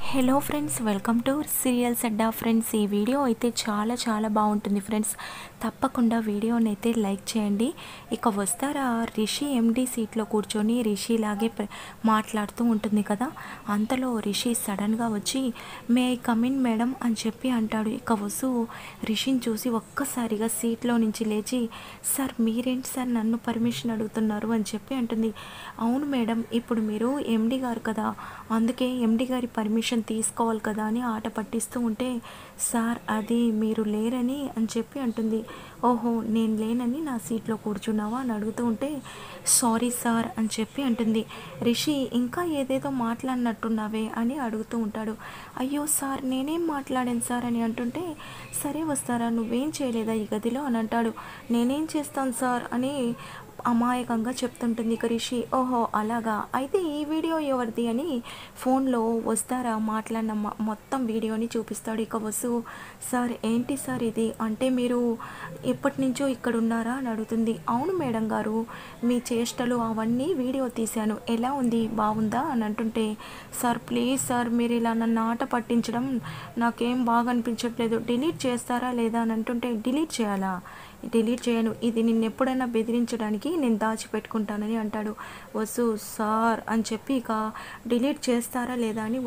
Hello friends, welcome to serials అడ్డా. Friends, ఈ video అయితే చాలా బాగుంటుంది ఫ్రెండ్స్. తప్పకుండా వీడియోని అయితే లైక్ చేయండి. ఇక వస్తారా రిషి ఎండి సీట్లో కూర్చొని రిషిలాగే మాట్లాడుతూ ఉంటుంది కదా. అంతలో రిషి సడన్గా వచ్చి may I come in madam అని చెప్పి అంటాడు. ఇక వసు రిషిని చూసి ఒక్కసారిగా సీట్లో నుంచి లేచి, సార్ మీరేంటి సార్ నన్ను పర్మిషన్ అడుగుతున్నారు అని చెప్పి అంటుంది. అవును మేడం, ఇప్పుడు మీరు ఎండి గారు కదా, అందుకే ఎండి గారి పర్మిషన్ తీసుకోవాలి కదా అని ఆట పట్టిస్తూ ఉంటే, సార్ అది మీరు లేరని అని చెప్పి అంటుంది. ఓహో, నేను లేనని నా సీట్లో కూర్చున్నావా అని అడుగుతూ ఉంటే, సారీ సార్ అని చెప్పి అంటుంది. రిషి ఇంకా ఏదేదో మాట్లాడినట్టున్నావే అని అడుగుతూ ఉంటాడు. అయ్యో సార్, నేనేం మాట్లాడాను సార్ అని అంటుంటే, సరే వస్తారా, నువ్వేం చేయలేదా ఈ గదిలో అని అంటాడు. నేనేం చేస్తాను సార్ అని అమాయకంగా చెప్తుంటుంది ఇక రిషి. ఓహో అలాగా, అయితే ఈ వీడియో ఎవరిది అని ఫోన్లో వస్తారా మాట్లాడిన మొత్తం వీడియోని చూపిస్తాడు. ఇక వసు, సార్ ఏంటి సార్ ఇది అంటే మీరు ఎప్పటి నుంచో ఇక్కడ ఉన్నారా అని అడుగుతుంది. అవును మేడం గారు, మీ చేష్టలు అవన్నీ వీడియో తీశాను, ఎలా ఉంది బాగుందా అని అంటుంటే, సార్ ప్లీజ్ సార్, మీరు ఇలా నన్ను ఆట పట్టించడం నాకేం బాగా అనిపించట్లేదు, డిలీట్ చేస్తారా లేదా అని అంటుంటే, డిలీట్ చేయాలా, డిలీట్ చేయను, ఇది నిన్ను ఎప్పుడైనా బెదిరించడానికి నేను దాచిపెట్టుకుంటానని అంటాడు. వసు సార్ అని చెప్పి ఇక డిలీట్ చేస్తారా లేదా అని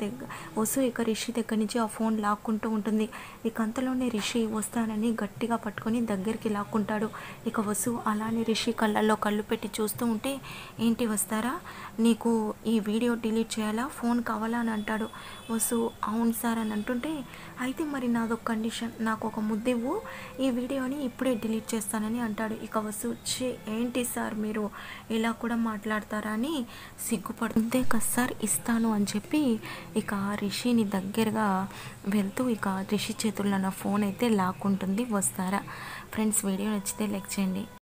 వసు ఇక రిషి దగ్గర నుంచి ఆ ఫోన్ లాక్కుంటూ ఉంటుంది. ఇక అంతలోనే రిషి వస్తానని గట్టిగా పట్టుకొని దగ్గరికి లాక్కుంటాడు. ఇక వసు అలానే రిషి కళ్ళల్లో కళ్ళు పెట్టి చూస్తూ ఉంటే, ఏంటి వస్తారా, నీకు ఈ వీడియో డిలీట్ చేయాలా, ఫోన్ కావాలా అని అంటాడు. వసు అవును సార్ అని అంటుంటే, అయితే మరి నాదొక కండిషన్, నాకు ఒక ముద్దివ్వు, ఈ వీడియోని ఇప్పుడే డిలీట్ చేస్తానని అంటాడు. ఇక వసు ఏంటి సార్ మీరు ఇలా కూడా మాట్లాడతారా అని సిగ్గుపడుతుందే కదా సార్, ఇస్తాను అని చెప్పి ఇక రిషిని దగ్గరగా వెళ్తూ ఇక రిషి చేతుల్లో నా ఫోన్ అయితే లాక్కుంటుంది వస్తారా. ఫ్రెండ్స్, వీడియో నచ్చితే లైక్ చేయండి.